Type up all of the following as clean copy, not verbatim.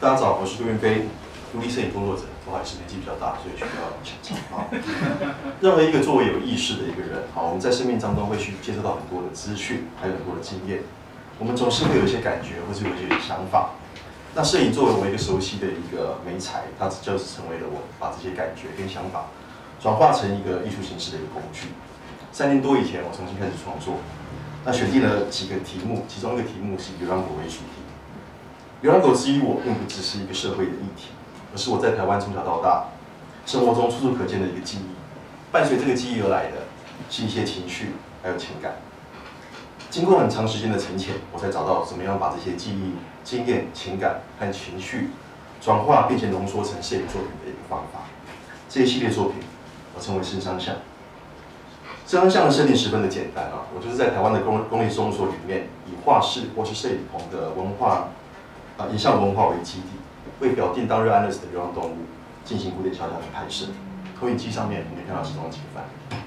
大家早，我是杜云飞，独立摄影工作者。不好意思，年纪比较大，所以需要抢镜啊。任何一个作为有意识的一个人，好，我们在生命当中会去接受到很多的资讯，还有很多的经验。我们总是会有一些感觉，或是有一些想法。那摄影作为我一个熟悉的一个媒材，它就是成为了我把这些感觉跟想法转化成一个艺术形式的一个工具。3年多以前，我重新开始创作，那选定了几个题目，其中一个题目是流浪狗为主题。流浪狗之于我，并不只是一个社会的议题，而是我在台湾从小到大，生活中处处可见的一个记忆。伴随这个记忆而来的，是一些情绪，还有情感。经过很长时间的沉潜，我才找到怎么样把这些记忆、经验、情感和情绪转化，并且浓缩成摄影作品的一个方法。这一系列作品，我称为深商像。深商像的设定十分的简单啊，我就是在台湾的公立收容所里面，以画室或是摄影棚的影像文化为基地，为表定当日安乐死的流浪动物进行古典肖像的拍摄。投影机上面你可以看到其中的景范。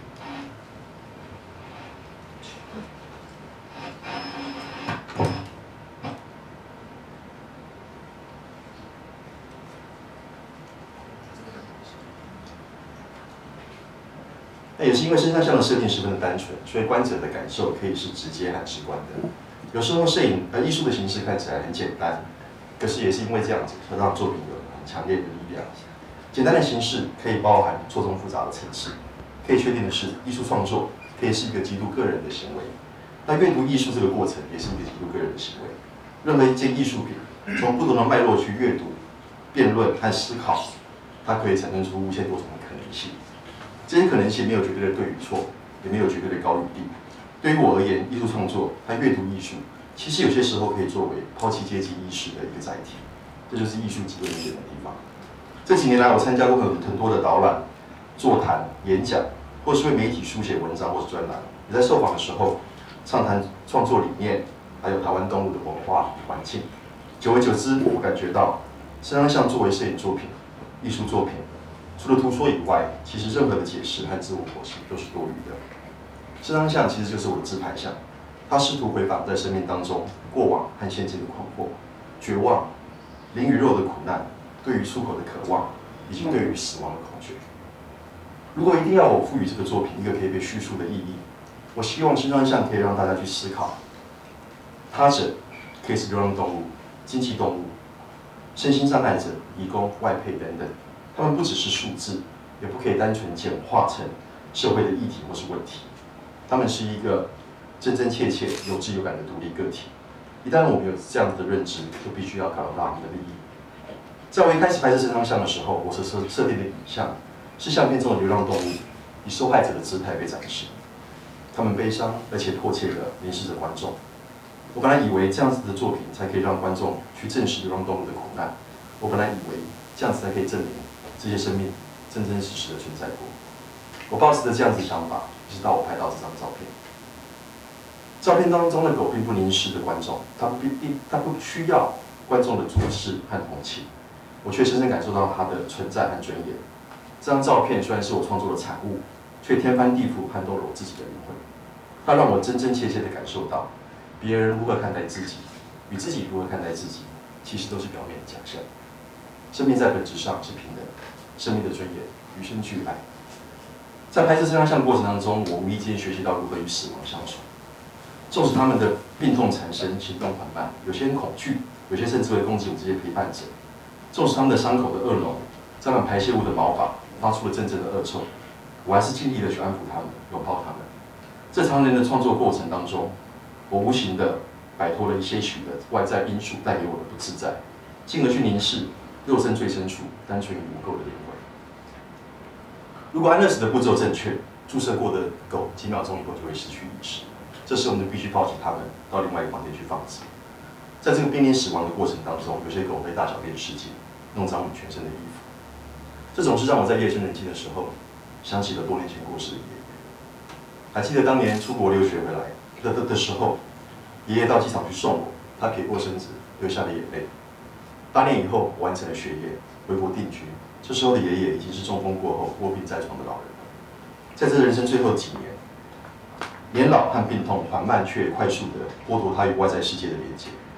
那也是因为深商像的设定十分的单纯，所以观者的感受可以是直接和直观的。有时候艺术的形式看起来很简单，可是也是因为这样子，才让作品有很强烈的力量。简单的形式可以包含错综复杂的层次。可以确定的是，艺术创作可以是一个极度个人的行为。那阅读艺术这个过程也是一个极度个人的行为。任何一件艺术品，从不同的脉络去阅读、辩论和思考，它可以产生出无限多种的可能性。这些可能性没有绝对的对与错，也没有绝对的高与低。对于我而言，艺术创作和阅读艺术，其实有些时候可以作为抛弃阶级意识的一个载体。这就是艺术极为迷人的地方。这几年来，我参加过很多的导览、座谈、演讲，或是为媒体书写文章或是专栏。也在受访的时候，畅谈创作理念，还有台湾动物的文化环境。久而久之，我感觉到，深商像作为摄影作品、艺术作品，除了图说以外，其实任何的解释和自我剖析都是多余的。深商像其实就是我的自拍像，它试图回访在生命当中过往和现今的困惑、绝望、灵与肉的苦难、对于出口的渴望，以及对于死亡的恐惧。如果一定要我赋予这个作品一个可以被叙述的意义，我希望深商像可以让大家去思考，他者可以是流浪动物、经济动物、身心障碍者、移工、外配等等，他们不只是数字，也不可以单纯简化成社会的议题或是问题。他们是一个真真切切、有知有感的独立个体。一旦我们有这样子的认知，就必须要考虑到他们的利益。在我一开始拍摄深商像的时候，我所设定的影像是相片中的流浪动物以受害者的姿态被展示，他们悲伤而且迫切地凝视着观众。我本来以为这样子的作品才可以让观众去正视流浪动物的苦难，我本来以为这样子才可以证明这些生命真真实实的存在过。我抱持着这样子的想法，直到我拍到这张照片。照片当中的狗并不凝视着观众，它不需要观众的注视和同情，我却深深感受到它的存在和尊严。这张照片虽然是我创作的产物，却天翻地覆撼动了我自己的灵魂。它让我真真切切地感受到，别人如何看待自己，与自己如何看待自己，其实都是表面的假象。生命在本质上是平等的，生命的尊严与生俱来。在拍摄深商像的过程当中，我无意间学习到如何与死亡相处。纵使他们的病痛缠身、行动缓慢，有些人恐惧，有些甚至会攻击我们这些陪伴者。纵使他们的伤口的恶脓沾满排泄物的毛发，发出了阵阵的恶臭，我还是尽力的去安抚他们，拥抱他们。这长年的创作过程当中，我无形的摆脱了一些许的外在因素带给我的不自在，进而去凝视肉身最深处单纯与无垢的灵魂。如果安乐死的步骤正确，注射过的狗几秒钟以后就会失去意识，这时我们就必须抛弃它们到另外一个房间去放置。在这个濒临死亡的过程当中，有些狗会大小便失禁，弄脏你全身的衣服。这总是让我在夜深人静的时候，想起了多年前过世的爷爷。还记得当年出国留学回来的时候，爷爷到机场去送我，他撇过身子，流下了眼泪。8年以后，我完成了学业，回国定居。这时候的爷爷已经是中风过后卧病在床的老人了。在这人生最后几年，年老和病痛缓慢却快速地剥夺他与外在世界的连接。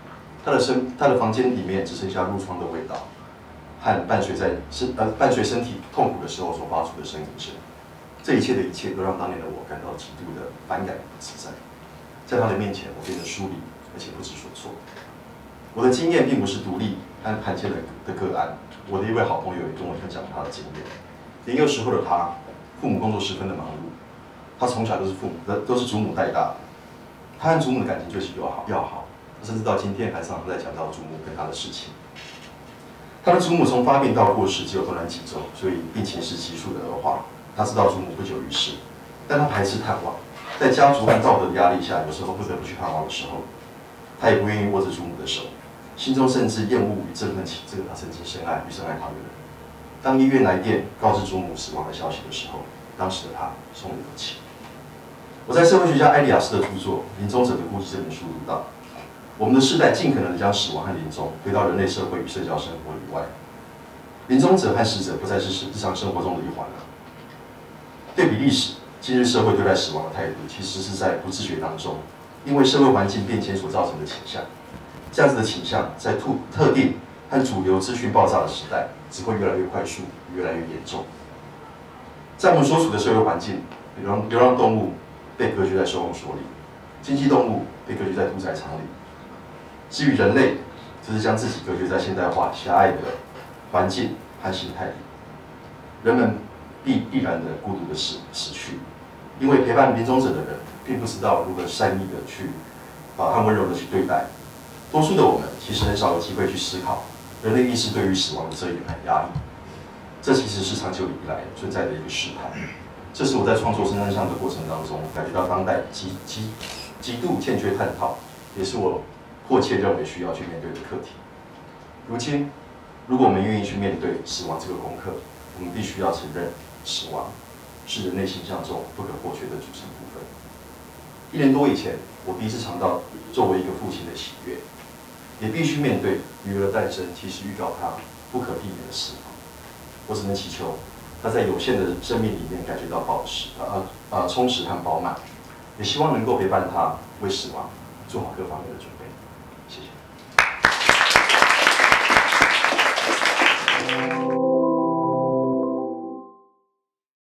他的房间里面只剩下褥疮的味道，和伴随身体痛苦的时候所发出的呻吟声。这一切的一切都让当年的我感到极度的反感和不自在。在他的面前，我变得疏离，而且不知所措。我的经验并不是独立和罕见的个案。我的一位好朋友也跟我分享他的经验。年幼时候的他，父母工作十分的忙碌，他从小都是祖母带大的。他和祖母的感情就是要好，甚至到今天还常常在讲到祖母跟他的事情。他的祖母从发病到过世只有短短几周，所以病情是急速的恶化。他知道祖母不久于世，但他排斥探望，在家族和道德的压力下，有时候不得不去探望的时候，他也不愿意握着祖母的手，心中甚至厌恶与憎恨起这个他曾经深爱他的人。当医院来电告知祖母死亡的消息的时候，当时的他松了一口气。我在社会学家埃利亚斯的著作《临终者的顾忌》这本书读到，我们的世代尽可能的将死亡和临终推到人类社会与社交生活以外，临终者和死者不再是日常生活中的一环了。对比历史，今日社会对待死亡的态度，其实是在不自觉当中，因为社会环境变迁所造成的倾向。这样子的倾向，在特定和主流资讯爆炸的时代，只会越来越快速，越来越严重。在我们所处的社会环境，流浪动物被隔绝在收容所里，经济动物被隔绝在屠宰场里。至于人类，则是将自己隔绝在现代化狭隘的环境和心态里。人们必然的孤独的死去，因为陪伴临终者的人并不知道如何善意的去和温柔的去对待。多数的我们其实很少有机会去思考人类意识对于死亡的遮掩和压抑。这其实是长久以来存在的一个事态。这是我在创作《深山上》的过程当中感觉到当代极度欠缺探讨，也是我迫切认为需要去面对的课题。如今，如果我们愿意去面对死亡这个功课，我们必须要承认。死亡是人类形象中不可或缺的组成部分。1年多以前，我第一次尝到作为一个父亲的喜悦，也必须面对女儿的诞生，其实预告她不可避免的死亡。我只能祈求她在有限的生命里面感觉到充实和饱满，也希望能够陪伴她为死亡做好各方面的准备。谢谢。